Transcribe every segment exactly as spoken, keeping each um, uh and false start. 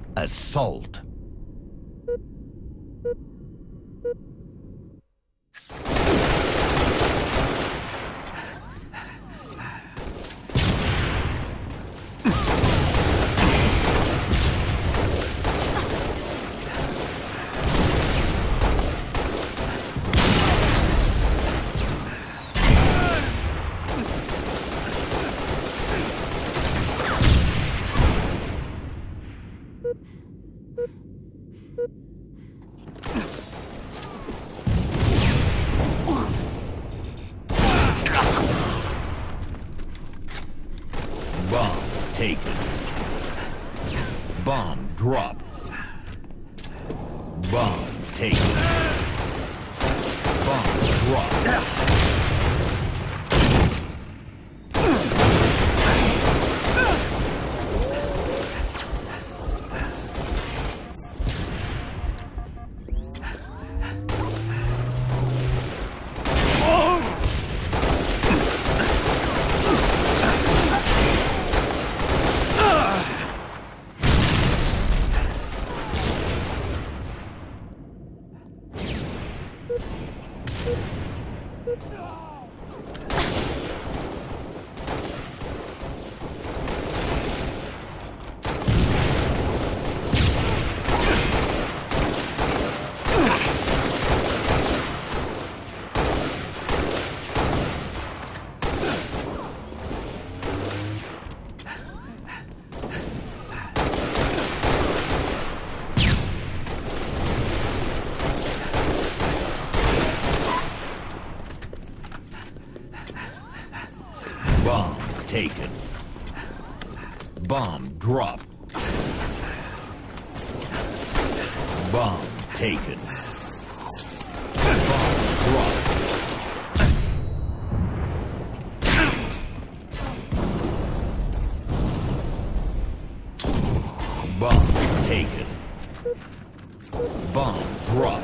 Assault. Bomb taken. Bomb drop. Bomb taken. Bomb drop. Bomb taken. Bomb drop. Bomb taken. Bomb drop. Bomb taken. Bomb drop.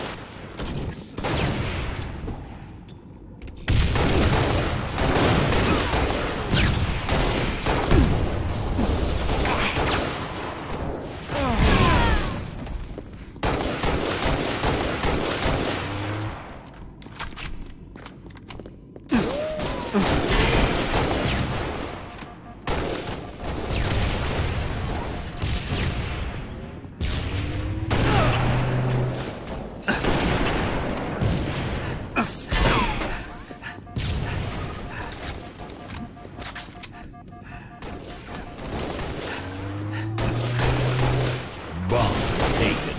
Bomb taken.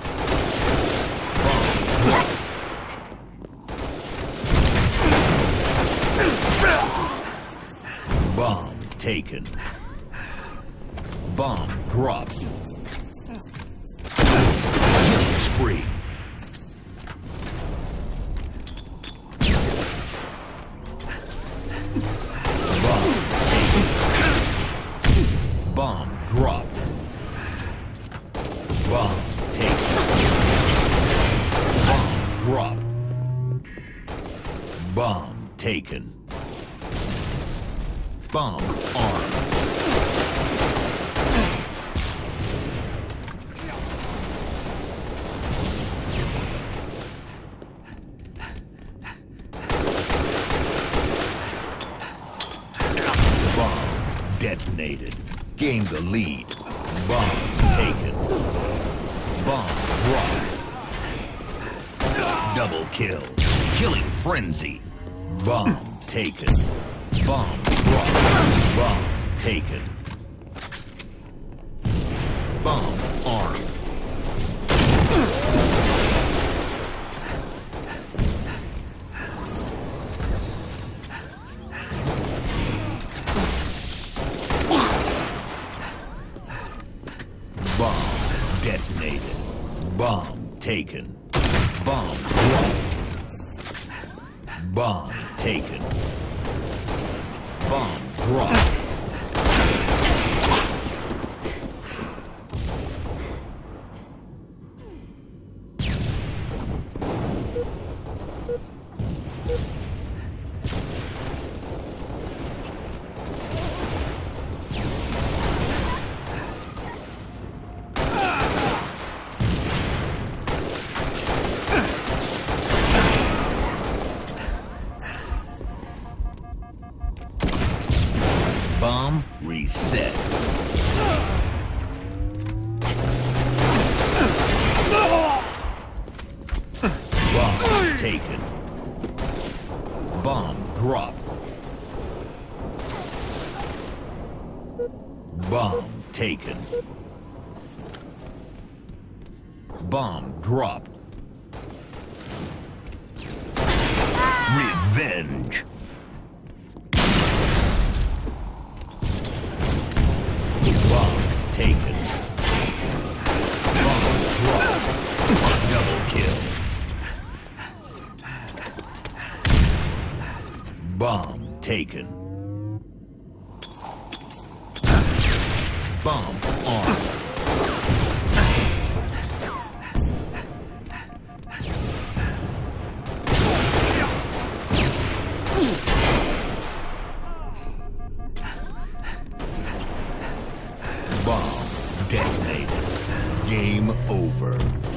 Bomb taken. Bomb dropped. Killing spree. Bomb taken. Bomb dropped. Bomb taken. Bomb dropped. Bomb taken. Bomb armed. Bomb detonated. Gained the lead. Bomb taken. Bomb dropped. Double kill. Killing frenzy. Bomb taken. Bomb dropped. Bomb taken. Bomb armed. Bomb detonated. Bomb taken. Bomb dropped. Bomb taken. Bomb dropped. Bomb reset. Bomb taken. Bomb dropped. Bomb taken. Bomb dropped. Revenge. Bomb taken. Bomb dropped. Double kill. Bomb taken. Bomb armed. Bomb detonated. Game over.